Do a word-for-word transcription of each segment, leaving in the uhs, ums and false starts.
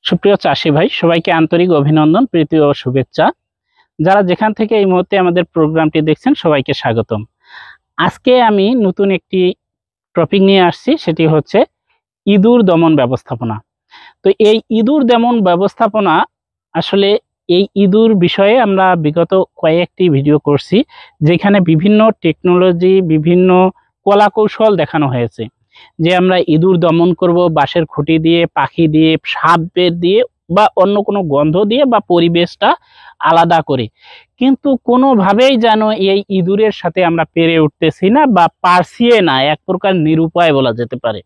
সুপ্রিয় চাষী ভাই সবাইকে আন্তরিক অভিনন্দন, প্রীতি ও শুভেচ্ছা। যারা যেখান থেকে এই মুহূর্তে আমাদের প্রোগ্রামটি দেখছেন সবাইকে স্বাগতম। আজকে আমি নতুন একটি টপিক নিয়ে আসছি, সেটি হচ্ছে ইঁদুর দমন ব্যবস্থাপনা। তো এই ইঁদুর দমন ব্যবস্থাপনা আসলে এই ইঁদুর বিষয়ে আমরা বিগত কয়েকটি ভিডিও করছি, যেখানে বিভিন্ন টেকনোলজি, বিভিন্ন কলাকৌশল দেখানো হয়েছে যে আমরা ইঁদুর দমন করব বাঁশের খুঁটি দিয়ে, পাখি দিয়ে, সাপ বের দিয়ে বা অন্য কোনো গন্ধ দিয়ে বা পরিবেশটা আলাদা করে, কিন্তু কোনোভাবেই যেন এই ইঁদুরের সাথে আমরা পেরে উঠতেছি না বা পারছিয়ে না, এক প্রকার নিরুপায় বলা যেতে পারে।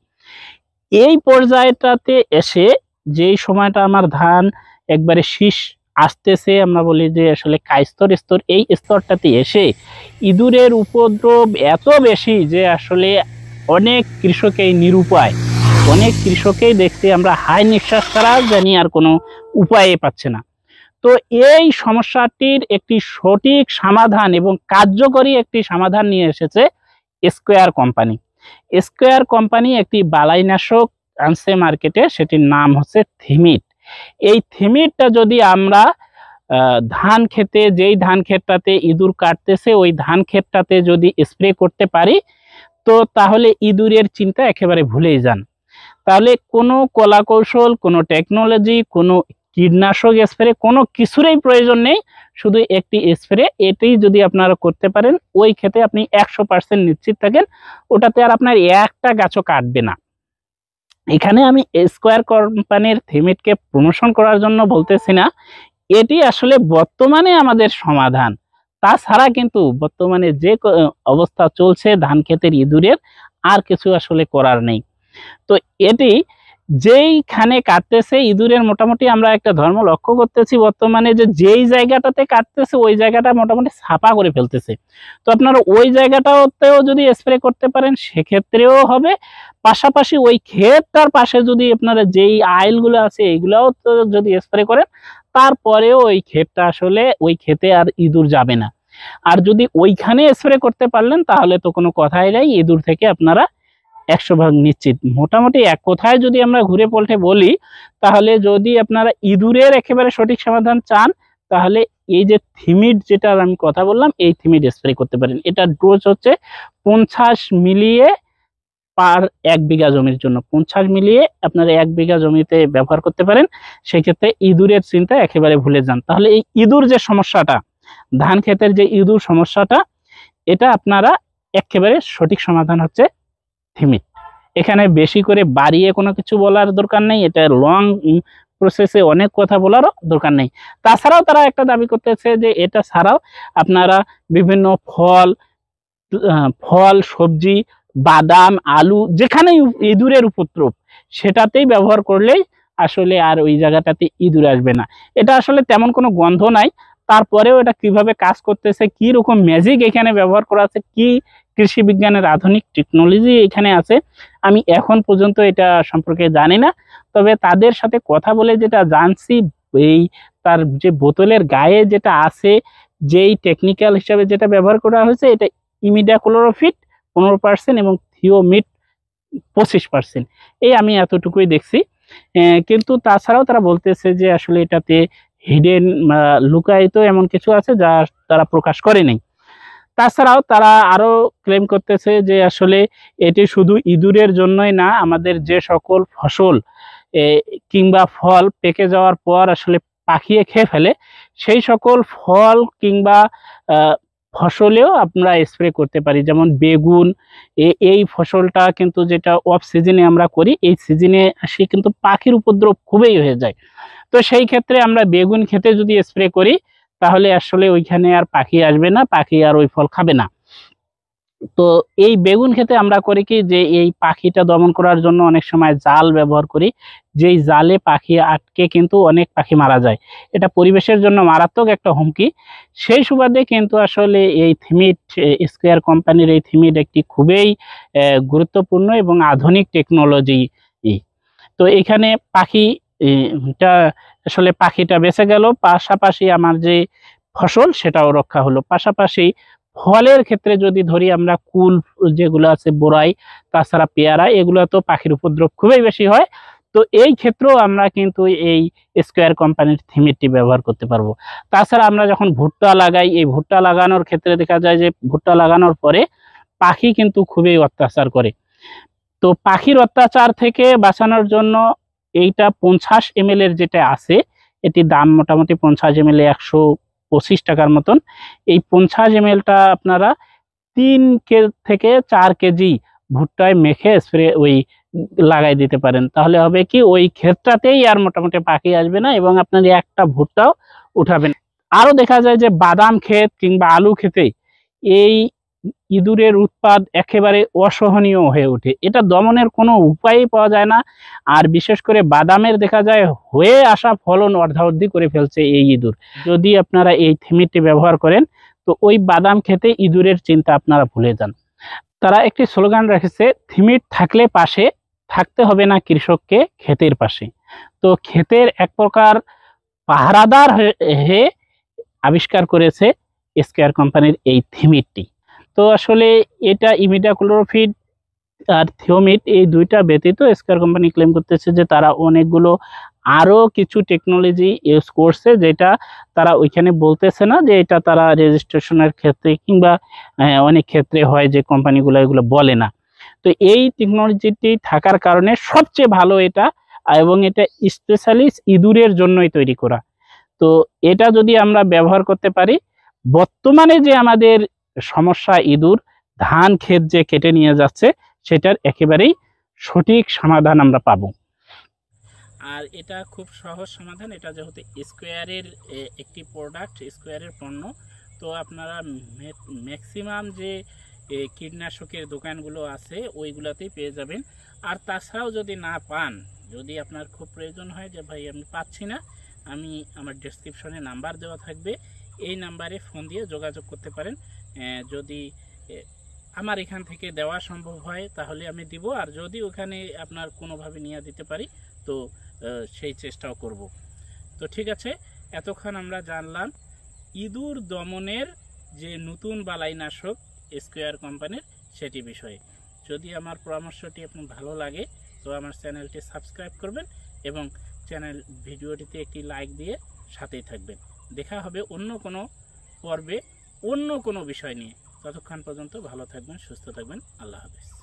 এই পর্যায়টাতে এসে যেই সময়টা আমার ধান একবারে শীষ আসতেছে, আমরা বলি যে আসলে কায়স্তর স্তর, এই স্তরটাতে এসে ইঁদুরের উপদ্রব এত বেশি যে আসলে অনেক কৃষকেই নিরুপায়, অনেক কৃষকেই দেখছি আমরা হাই নিঃশ্বাস ছাড়া জানি আর কোনো উপায় পাচ্ছে না। তো এই সমস্যাটির একটি সঠিক সমাধান এবং কার্যকরী একটি সমাধান নিয়ে এসেছে স্কোয়ার কোম্পানি। স্কোয়ার কোম্পানি একটি বালাইনাশক আনছে মার্কেটে, সেটির নাম হচ্ছে থিমিট। এই থিমিটটা যদি আমরা ধান খেতে, যেই ধান ক্ষেতটাতে ইঁদুর কাটতেছে ওই ধান ক্ষেতটাতে যদি স্প্রে করতে পারি, তো তাহলে ইঁদুরের চিন্তা একেবারে ভুলেই যান। তাহলে কোনো কলাকৌশল, কোনো টেকনোলজি, কোনো কীটনাশক স্প্রে, কোনো কিছুরই প্রয়োজন নেই, শুধু একটি স্প্রে। এটি যদি আপনারা করতে পারেন, ওই ক্ষেতে আপনি একশো পার্সেন্ট নিশ্চিত থাকেন ওটাতে আর আপনার একটা গাছও কাটবে না। এখানে আমি স্কোয়ার কোম্পানির থিমিটকে প্রমোশন করার জন্য বলতেছি না, এটি আসলে বর্তমানে আমাদের সমাধান। তাছাড়া কিন্তু বর্তমানে যে অবস্থা চলছে ধান ক্ষেতের ইঁদুরের, আর কিছু আসলে করার নেই। তো এটি যেইখানে কাটতেছে ইঁদুরের, মোটামুটি আমরা একটা ধর্ম লক্ষ্য করতেছি বর্তমানে, যে যেই জায়গাটাতে কাটতেছে ওই জায়গাটা মোটামুটি ছাপা করে ফেলতেছে। তো আপনারা ওই জায়গাটাতেও যদি স্প্রে করতে পারেন সেক্ষেত্রেও হবে, পাশাপাশি ওই ক্ষেতটার পাশে যদি আপনারা যেই আইলগুলো আছে এইগুলাও তো যদি স্প্রে করেন, তারপরেও ওই ক্ষেতটা আসলে ওই ক্ষেতে আর ইঁদুর যাবে না। আর যদি ওইখানে স্প্রে করতে পারলেন তাহলে তো কোনো কথাই নাই, ইঁদুর থেকে আপনারা একশো ভাগ নিশ্চিত। মোটামুটি এক কথায় যদি আমরা ঘুরে পাল্টে বলি, তাহলে যদি আপনারা ইঁদুরের একেবারে সঠিক সমাধান চান, তাহলে এই যে থিমিট, যেটা আমি কথা বললাম, এই থিমিট স্প্রে করতে পারেন। এটার ডোজ হচ্ছে পঞ্চাশ মিলিয়ে পার এক বিঘা জমির জন্য, পঞ্চাশ মিলিয়ে আপনারা এক বিঘা জমিতে ব্যবহার করতে পারেন। সেক্ষেত্রে ইঁদুরের চিন্তা একেবারে ভুলে যান। তাহলে এই ইঁদুর যে সমস্যাটা, ধান ক্ষেতের যে ইঁদুর সমস্যাটা, এটা আপনারা একেবারে সঠিক সমাধান হচ্ছে থিমিট। এখানে বেশি করে বাড়িয়ে কোনো কিছু বলার দরকার নেই, এটা লং প্রসেসে অনেক কথা বলারও দরকার নেই। তাছাড়াও তারা একটা দাবি করতেছে যে এটা ছাড়াও আপনারা বিভিন্ন ফল ফল সবজি, বাদাম, আলু, যেখানে ইঁদুরের উপদ্রব সেটাতেই ব্যবহার করলেই আসলে আর ওই জায়গাটাতে ইঁদুর আসবে না। এটা আসলে তেমন কোনো গন্ধ নাই, তারপরেও এটা কিভাবে কাজ করতেছে, কি রকম ম্যাজিক এখানে ব্যবহার করা আছে, কি কৃষি বিজ্ঞানের আধুনিক টেকনোলজি এখানে আছে, আমি এখন পর্যন্ত এটা সম্পর্কে জানি না। তবে তাদের সাথে কথা বলে যেটা জানছি, এই তার যে বোতলের গায়ে যেটা আছে, যেই টেকনিক্যাল হিসাবে যেটা ব্যবহার করা হয়েছে, এটা ইমিডাক্লোরোফিট পনেরো পার্সেন্ট এবং থিওমিট পঁচিশ পার্সেন্ট, এই আমি এতটুকুই দেখছি। কিন্তু তাছাড়াও তারা বলতেছে যে আসলে এটাতে হিডেন লুকায়িত এমন কিছু আছে যা তারা প্রকাশ করে নাই। তাছাড়াও তারা আরো ক্লেম করতেছে যে আসলে এটি শুধু ইঁদুরের জন্যই না, আমাদের যে সকল ফসল কিংবা ফল পেকে যাওয়ার পর আসলে পাখিয়ে খেয়ে ফেলে, সেই সকল ফল কিংবা ফসলেও আমরা স্প্রে করতে পারি। যেমন বেগুন, এই ফসলটা কিন্তু যেটা অফ সিজনে আমরা করি, এই সিজনে আসে কিন্তু পাখির উপদ্রব খুবই হয়ে যায়। তো সেই ক্ষেত্রে আমরা বেগুন খেতে যদি স্প্রে করি তাহলে আসলে ওইখানে আর পাখি আসবে না, পাখি আর ওই ফল খাবে না। তো এই বেগুন খেতে আমরা করি কি, যে এই পাখিটা দমন করার জন্য অনেক সময় জাল ব্যবহার করি, যেই জালে পাখি আটকে কিন্তু অনেক পাখি মারা যায়, এটা পরিবেশের জন্য মারাত্মক একটা হুমকি। সেই সুবাদে কিন্তু আসলে এই থিমিট, স্কোয়ার কোম্পানির এই থিমিট একটি খুবই গুরুত্বপূর্ণ এবং আধুনিক টেকনোলজি। তো এখানে পাখিটা আসলে পাখিটা বেঁচে গেল, পাশাপাশি আমার যে ফসল সেটাও রক্ষা হলো। পাশাপাশি ফলের ক্ষেত্রে যদি ধরি আমরা, কুল যেগুলো আছে, বোরাই, তাছাড়া পেয়ারা, এগুলো তো পাখির উপদ্রব খুবই বেশি হয়। তো এই ক্ষেত্রেও আমরা কিন্তু এই স্কোয়ার কোম্পানির থিমেটটি ব্যবহার করতে পারবো। তাছাড়া আমরা যখন ভুট্টা লাগাই, এই ভুট্টা লাগানোর ক্ষেত্রে দেখা যায় যে ভুট্টা লাগানোর পরে পাখি কিন্তু খুবই অত্যাচার করে। তো পাখির অত্যাচার থেকে বাঁচানোর জন্য এইটা পঞ্চাশ এম এল এর যেটা আছে, এটির দাম মোটামুটি পঞ্চাশ এম এল একশো পঁচিশ টাকার মতন। এই পঞ্চাশ এম এলটা আপনারা তিন কে থেকে চার কেজি ভুট্টায় মেখে স্প্রে ওই লাগাই দিতে পারেন। তাহলে হবে কি, ওই ক্ষেতটাতেই আর মোটামুটি পাখি আসবে না এবং আপনার একটা ভুট্টাও উঠাবেন। আরো দেখা যায় যে বাদাম ক্ষেত কিংবা আলু ক্ষেতে এই ইঁদুরের উৎপাত একেবারে অসহনীয় হয়ে ওঠে। এটা দমনের কোনো উপায়ই পাওয়া যায় না। আর বিশেষ করে বাদামের দেখা যায় হয়ে আসা ফলন অর্ধাঅর্ধি করে ফেলছে এই ইঁদুর। যদি আপনারা এই থিমেটটি ব্যবহার করেন তো ওই বাদাম খেতে ইঁদুরের চিন্তা আপনারা ভুলে যান। তারা একটি স্লোগান রেখেছে, থিমেট থাকলে পাশে, থাকতে হবে না কৃষককে ক্ষেতের পাশে। তো ক্ষেতের এক প্রকার পাহারাদার হয়ে আবিষ্কার করেছে স্কোয়ার কোম্পানির এই থিমেটটি। তো আসলে এটা ইমিডাক্লোরোপিড আর থিওমিট এই দুইটা ব্যতীত স্কোয়ার কোম্পানি ক্লেম করতেছে যে তারা অনেকগুলো আরও কিছু টেকনোলজি ইউজ করছে, যেটা তারা ওইখানে বলতেছে না, যে এটা তারা রেজিস্ট্রেশনের ক্ষেত্রে কিংবা অনেক ক্ষেত্রে হয় যে কোম্পানিগুলো এগুলো বলে না। তো এই টেকনোলজিটি থাকার কারণে সবচেয়ে ভালো এটা, এবং এটা স্পেশালি ইঁদুরের জন্যই তৈরি করা। তো এটা যদি আমরা ব্যবহার করতে পারি, বর্তমানে যে আমাদের সমস্যা ইঁদুর ধান ক্ষেত যে কেটে নিয়ে যাচ্ছে, সেটার একেবারেই সঠিক সমাধান আমরা পাবো। আর এটা খুব সহজ সমাধান। এটা যেহেতু স্কোয়ারের একটি প্রোডাক্ট, স্কোয়ারের পণ্য, তো আপনারা ম্যাক্সিমাম যে কীটনাশকের দোকানগুলো আছে ওইগুলোতেই পেয়ে যাবেন। আর তাছাড়াও যদি না পান, যদি আপনার খুব প্রয়োজন হয় যে ভাই আমি পাচ্ছি না, আমি আমার ডেসক্রিপশনে নাম্বার দেওয়া থাকবে, এই নাম্বারে ফোন দিয়ে যোগাযোগ করতে পারেন। যদি আমার এখান থেকে দেওয়া সম্ভব হয় তাহলে আমি দিব, আর যদি ওখানে আপনার কোনোভাবে নিয়ে দিতে পারি তো সেই চেষ্টাও করব। তো ঠিক আছে, এতক্ষণ আমরা জানলাম ইঁদুর দমনের যে নতুন বালাইনাশক স্কোয়ার কোম্পানির সেটি বিষয়ে। যদি আমার পরামর্শটি আপনার ভালো লাগে তো আমার চ্যানেলটি সাবস্ক্রাইব করবেন এবং চ্যানেল ভিডিওটিতে একটি লাইক দিয়ে সাথেই থাকবেন। দেখা হবে অন্য কোনো পর্বে অন্য কোনো বিষয় নিয়ে। ততক্ষণ পর্যন্ত ভালো থাকবেন, সুস্থ থাকবেন। আল্লাহ হাফেজ।